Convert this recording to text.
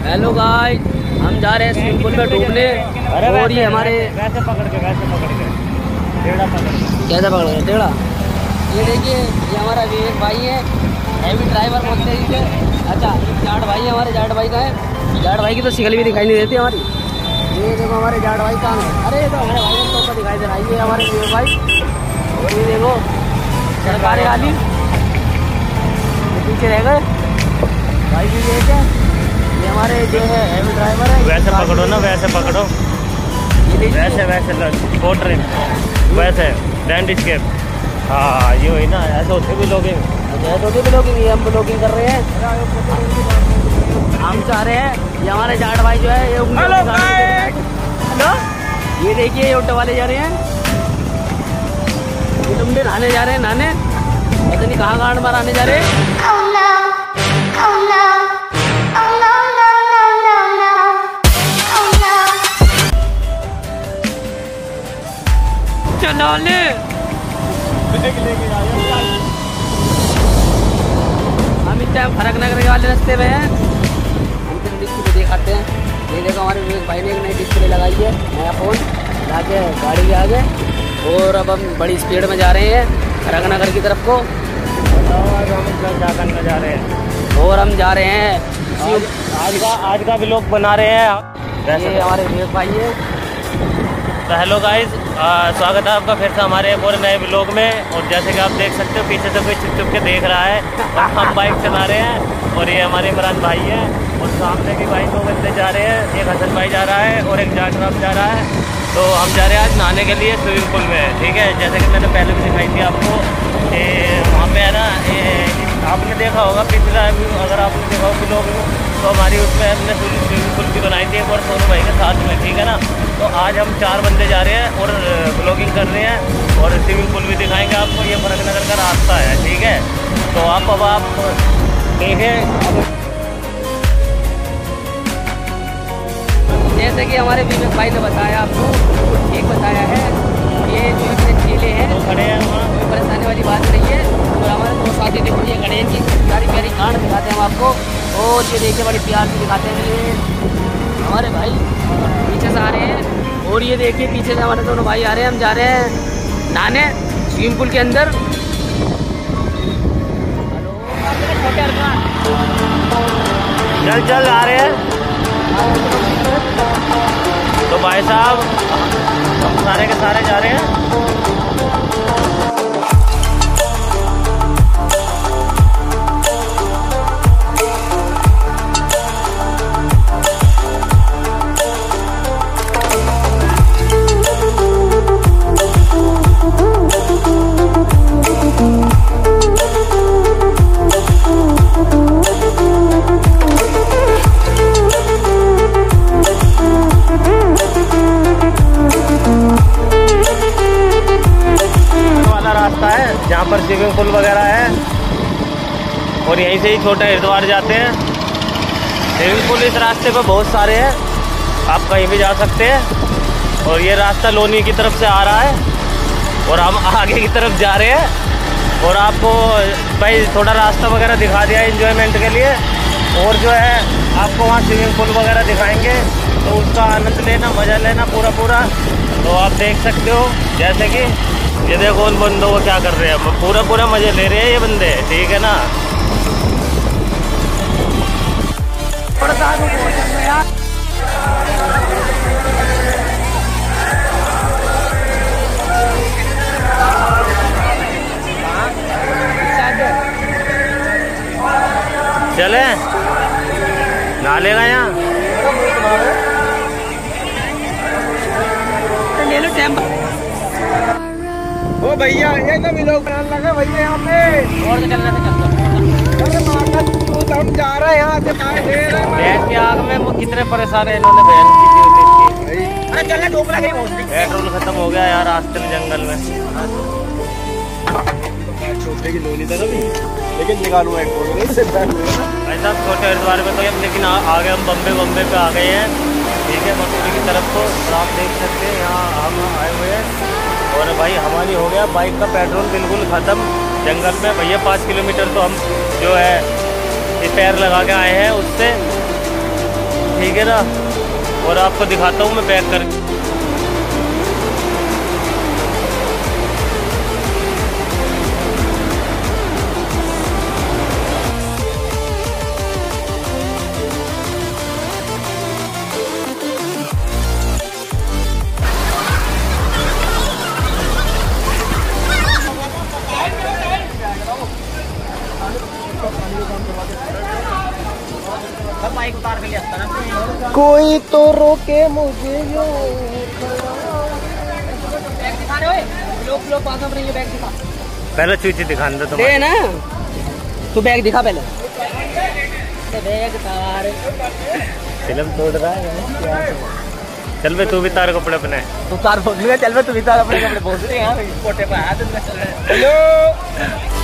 Hello guys, हम जा रहे हैं स्विमिंग पूल में डूबने। और ये हमारे वैसे पकड़ के टेढ़ा पकड़ के कैसे पकड़ गए टेढ़ा। ये देखिए, ये हमारा विवेक भाई है, हैवी ड्राइवर बोलते हैं इसे। अच्छा, जाट भाई है हमारे। जाट भाई का है, जाट भाई की तो शिकल भी दिखाई नहीं देती हमारी। ये देखो हमारे जाट भाई कहाँ है। अरे ये तो हमारे भाई को तो दिखाई दे रहा है, ये हमारे विवेक भाई। और ये देखो सरकारी वाली पीछे रह गए भाई भी देख है। ये हमारे जो है हैवी ड्राइवर है। वैसे पकड़ो ना, वैसे पकड़ो, वैसे पोर्टर वैसे लैंड स्केप। हाँ ये वही ना, ऐसे होते भी ब्लॉगिंग। अच्छा, ऐसे होते ब्लॉगिंग। ये हम ब्लॉगिंग कर रहे हैं। हम चाह रहे हैं ये हमारे जाट भाई जो है, ये हेलो, ये देखिए ये ऑटो वाले जा रहे हैं, ये लुंडे नहाने जा रहे हैं। नहाने पता नहीं कहाँ गांड मार आने जा रहे हैं। चलो हम इस टाइम फरक नगर वाले रास्ते में हैं। हम फिर डिस्प्ले दिखाते हैं। ये देखो हमारे विवेक भाई ने एक नई डिस्प्ले लगाई है, नया फ़ोन लाके गाड़ी के आगे। और अब हम बड़ी स्पीड में जा रहे हैं फरक नगर की तरफ को। आज हम क्या करने जा रहे हैं, और हम जा रहे हैं आज का भी लोग बना रहे हैं। ये हमारे विवेक भाई है। तो हेलो गाइस, स्वागत है आपका फिर से हमारे एक और नए व्लॉग में। और जैसे कि आप देख सकते हो, पीछे से कोई छुप के देख रहा है और हम बाइक चला रहे हैं। और ये हमारे इमरान भाई हैं और सामने भी भाई 2 बंदे जा रहे हैं। एक हसन भाई जा रहा है और एक जाट राम जा रहा है। तो हम जा रहे हैं आज नहाने के लिए स्विमिंग पूल में, ठीक है। जैसे कि मैंने पहले भी दिखाई थी आपको, वहाँ पे है ना, आपने देखा होगा पिछला, अगर आपने देखा हो व्लॉग तो हमारी उसमें हमने स्विमिंग पूल की बनाई थी और सोनू भाई के साथ में, ठीक है ना। तो आज हम 4 बंदे जा रहे हैं और ब्लॉगिंग कर रहे हैं और स्विमिंग पूल भी दिखाएंगे आपको। ये फरक नगर का रास्ता है, ठीक है। तो अब आप देखें। जैसे कि हमारे विवेक भाई ने बताया, आपको एक बताया है, ये जो इतने चेले हैं तो खड़े हैं वहाँ, कोई परेशानी वाली बात नहीं है। और हमारे 2 साथी देखो ये खड़े हैं, कि प्यारी प्यारी गांड दिखाते हैं हम आपको। और ये देखिए बड़ी प्यार से दिखाते हैं ये हमारे भाई पीछे से आ रहे हैं। और ये देखिए पीछे से हमारे दोनों भाई आ रहे हैं। हम जा रहे हैं नहाने स्विमिंग पूल के अंदर। चल आ रहे हैं। तो भाई साहब हम सारे के सारे जा रहे हैं। रास्ता है जहाँ पर स्विमिंग पूल वगैरह है और यहीं से ही छोटे हरिद्वार जाते हैं। स्विमिंग पूल इस रास्ते पर बहुत सारे हैं, आप कहीं भी जा सकते हैं। और ये रास्ता लोनी की तरफ से आ रहा है और हम आगे की तरफ जा रहे हैं। और आपको भाई थोड़ा रास्ता वगैरह दिखा दिया एंजॉयमेंट के लिए। और जो है आपको वहाँ स्विमिंग पूल वगैरह दिखाएंगे, तो उसका आनंद लेना, मज़ा लेना पूरा। तो आप देख सकते हो, जैसे कि ये देखो उन बंदों को क्या कर रहे हैं, पूरा मजे ले रहे हैं ये बंदे, ठीक है ना। चले नहा लेगा यहाँ ले लो टेम्पो। ओ भैया ये तो लोग बनाने लगे भैया यहाँ पे। और चलना से हम जा रहे हैं यहाँ से। बहन की आग में वो कितने परेशान है इन्होंने, बहन की थी। अरे चलना डूब लगे, पेट्रोल खत्म हो गया यार रास्ते में जंगल में। छोटे की लोनी था ना, लेकिन निकालूंगा एक फोन भाई साहब छोटे हरिद्वार में तो हम, लेकिन आगे हम बम्बे पे आ गए हैं, ठीक है, मसूरी की तरफ को। आप देख सकते हैं यहाँ हम आए हुए हैं। और भाई हमारी हो गया बाइक का पेट्रोल बिल्कुल ख़त्म जंगल में भैया। 5 किलोमीटर तो हम जो है ये पैर लगा के आए हैं उससे। गया था और आपको दिखाता हूँ मैं पैक कर। कोई तो रोके मुझे यो। बैग दिखा पहले चूची दिखाने दो दे ना, तू बैग दिखा पहले। बैग तार फिल्म तोड़ रहा है। चल बे तू भी तार कपड़े अपने। तू तार बोल चल बे, तू भी तार अपने कपड़े बोल रहे हैं। कोटे पे हाथ। हेलो